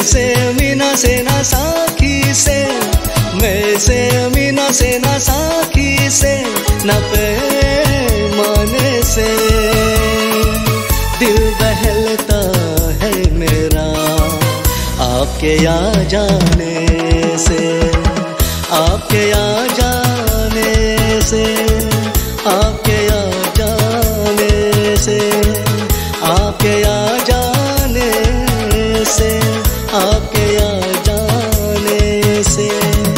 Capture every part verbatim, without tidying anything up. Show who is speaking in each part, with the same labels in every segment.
Speaker 1: से मीना से ना साखी से, मैं से मीना से ना साखी से, न पैमाने से दिल बहलता है मेरा आपके आ जाने से, आपके आ जाने से, आपके आ जाने से, आपके आ जाने से, आपके आ जाने से।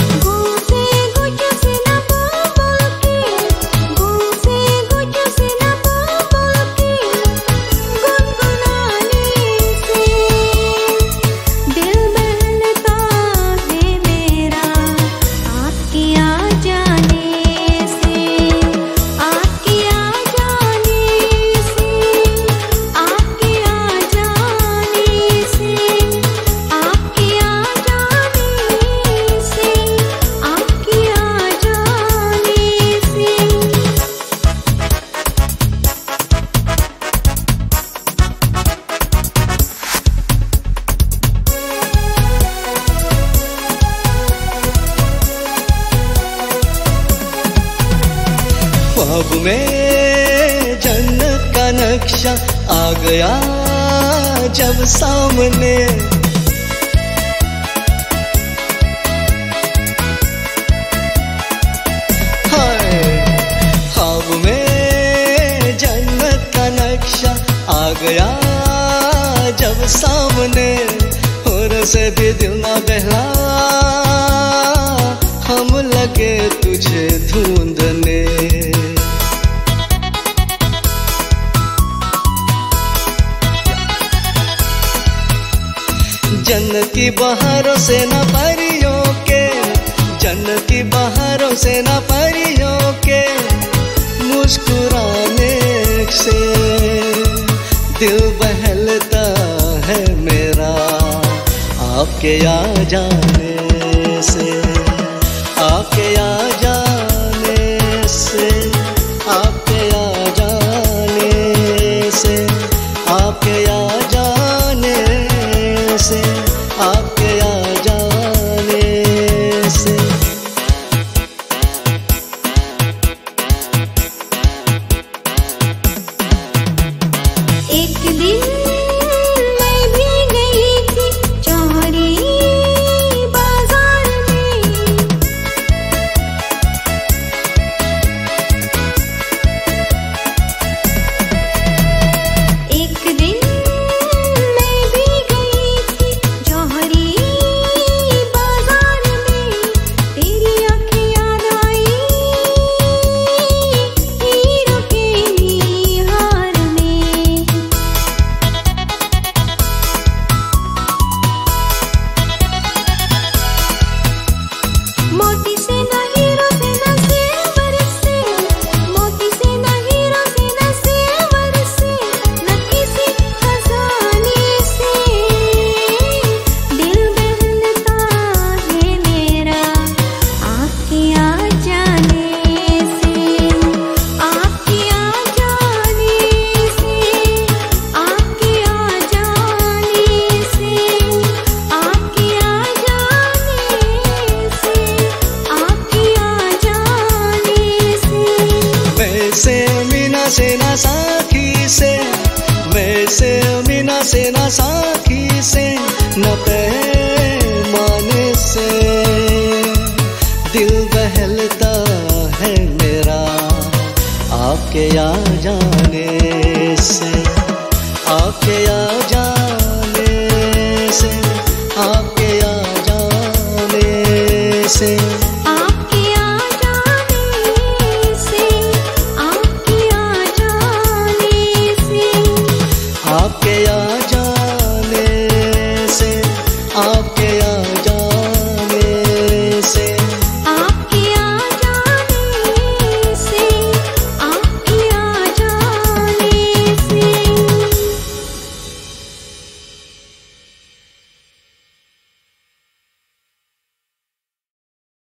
Speaker 1: ख्वाब में जन्नत का नक्शा आ गया जब सामने, हाय ख्वाब में जन्नत का नक्शा आ गया जब सामने, और से भी दिल ना बहला हम लगे तुझे ढूंढने। जन्नत की बहारों से न परियों के, जन्नत की बहारों से न परियों के मुस्कुराने से दिल बहलता है मेरा आपके आ जाने से, आपके आ जाने से, आपके आ जाने से, आपके आ जाने से, आपके आ जाने से।
Speaker 2: एक दिन मैं भी गई थी चौरी बाजार में, एक दिन मैं भी गई थी जौहरी बाजार में, तेरी आँखें याद आई हीरों के निहार में। मोती से ना हीरो से ना सेवर से, मोती से ना हीरो से ना सेवर से, न किसी खजाने से दिल बहलता है मेरा आपके आ जाने से, आपके आ जाने से, आपके आ जाने से, आपके आ जाने से, आपके आ जाने से।
Speaker 1: मैं से मीना से ना साखी से, मैं से मीना से ना साखी से, न पैमाने से दिल बहलता है मेरा आपके आ जा